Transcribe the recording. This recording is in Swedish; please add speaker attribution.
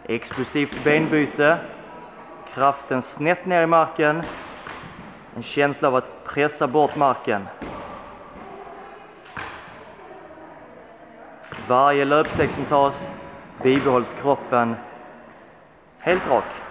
Speaker 1: Explosivt benbyte. Kraften snett ner i marken. En känsla av att pressa bort marken. Varje löpsteg som tas bibehålls kroppen helt rak.